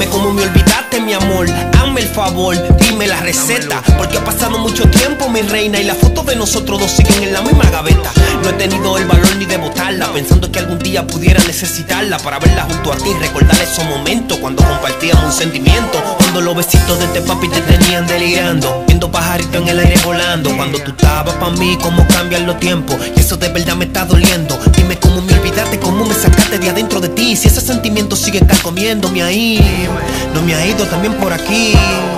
Dime cómo me olvidaste, mi amor. Hazme el favor, dime la receta. Porque ha pasado mucho tiempo, mi reina, y las fotos de nosotros dos siguen en la misma gaveta. No he tenido el valor ni de botarla, pensando que algún día pudiera necesitarla para verla junto a ti, recordar esos momentos cuando compartíamos un sentimiento. Cuando los besitos de este papi te tenían delirando, viendo pajaritos en el aire volando. Cuando tú estabas pa' mí, cómo cambian los tiempos, y eso de verdad me está doliendo. Dime cómo me olvidaste, cómo me sacaste de adentro de ti. Si ese sentimiento sigue carcomiéndome ahí, no me ha ido también por aquí.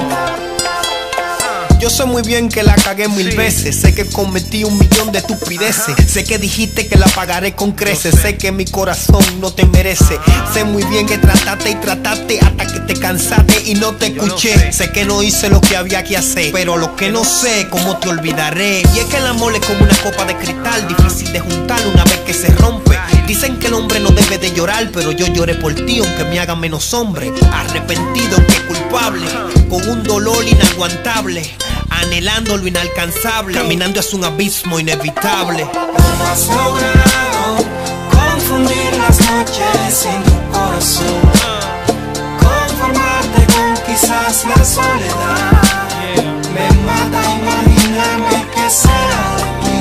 Yo sé muy bien que la cagué mil veces. Sé que cometí 1.000.000 de estupideces. Sé que dijiste que la pagaré con creces. Sé que mi corazón no te merece. Sé muy bien que trataste y trataste hasta que te cansaste y no te escuché. Sé que no hice lo que había que hacer, pero lo que no sé, cómo te olvidaré. Y es que el amor es como una copa de cristal, difícil de juntar una vez que se rompe. Dicen que el hombre no debe de llorar, pero yo lloré por ti aunque me haga menos hombre. Arrepentido aunque culpable, con un dolor inaguantable, anhelando lo inalcanzable, caminando hacia un abismo inevitable. ¿Cómo has logrado confundir las noches sin tu corazón? Conformarte con quizás la soledad. Me mata imaginarme que será de mí.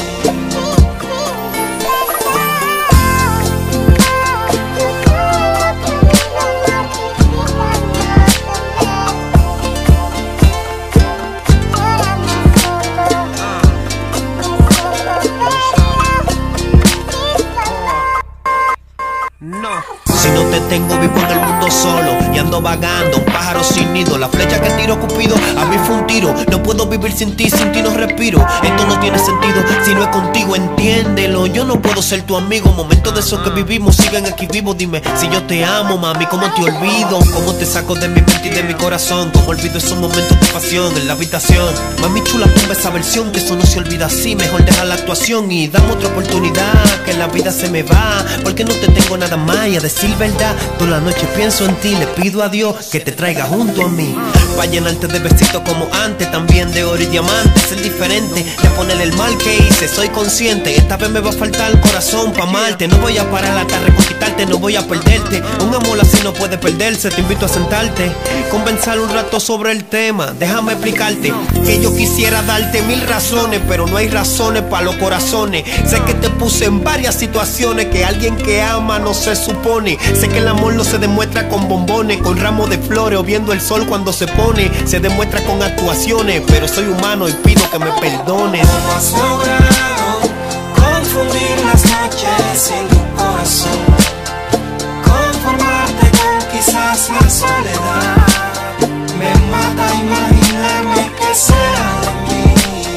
Si no te tengo, vivo en el mundo solo y ando vagando, un pájaro sin nido. La flecha que tiró Cupido a mí fue un tiro. No puedo vivir sin ti no respiro. Esto no tiene sentido si no es contigo, entiéndelo. Yo no puedo ser tu amigo. Momentos de esos que vivimos siguen aquí vivos. Dime si yo te amo, mami, cómo te olvido, cómo te saco de mi mente y de mi corazón, cómo olvido esos momentos de pasión en la habitación. Mami chula, tumba esa versión, que eso no se olvida así. Mejor deja la actuación y dame otra oportunidad, que la vida se me va, porque no te tengo nada más. Y a decir verdad, toda la noche pienso en ti. Le pido a Dios que te traiga junto a mí, pa' llenarte de besitos como antes, también de oro y diamantes. Ser diferente, de poner el mal que hice, soy consciente. Esta vez me va a faltar el corazón pa' amarte. No voy a parar hasta reconquistarte, no voy a perderte. Un amor así no puede perderse. Te invito a sentarte, conversar un rato sobre el tema. Déjame explicarte que yo quisiera darte 1000 razones, pero no hay razones para los corazones. Sé que te puse en varias situaciones que alguien que ama no se supone. Sé que el amor no se demuestra con bombones, con ramos de flores o viendo el sol cuando se pone. Se demuestra con actuaciones, pero soy humano y pido que me perdones. ¿Cómo has logrado confundir las noches sin tu corazón? Conformarte con quizás la soledad. Me mata imaginarme que será de mí.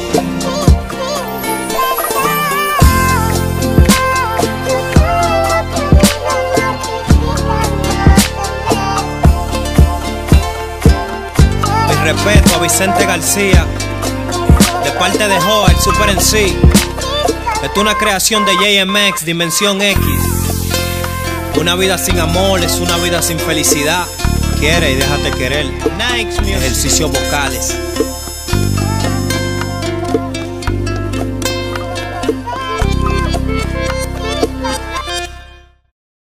Respeto a Vicente García, de parte de Joa, el Super MC. Esto es una creación de JMX, Dimensión X. Una vida sin amor es una vida sin felicidad. Quiere y déjate querer. Ejercicios vocales.